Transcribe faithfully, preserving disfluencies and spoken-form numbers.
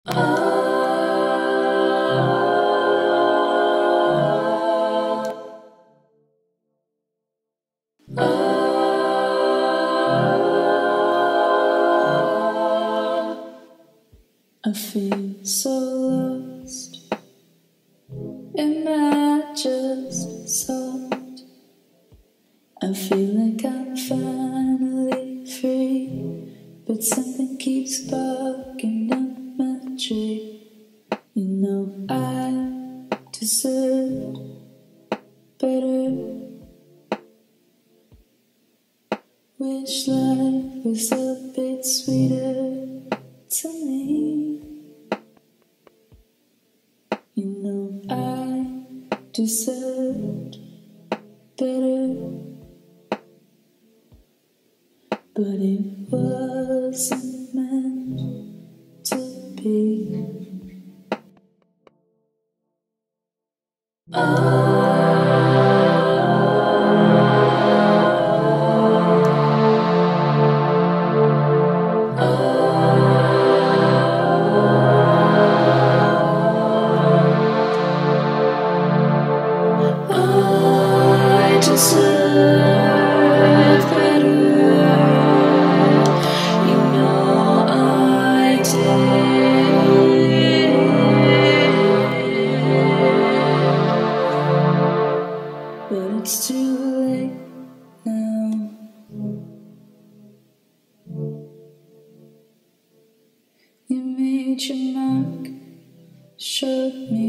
I feel so lost in my just thought. I feel like I'm finally free, but something keeps barking up my tree. You know I deserve better. Wish life was a bit sweeter to me. You know I deserved better, but it wasn't meant to be. I deserve better. You know I did, but it's too late now. You made your mark, showed me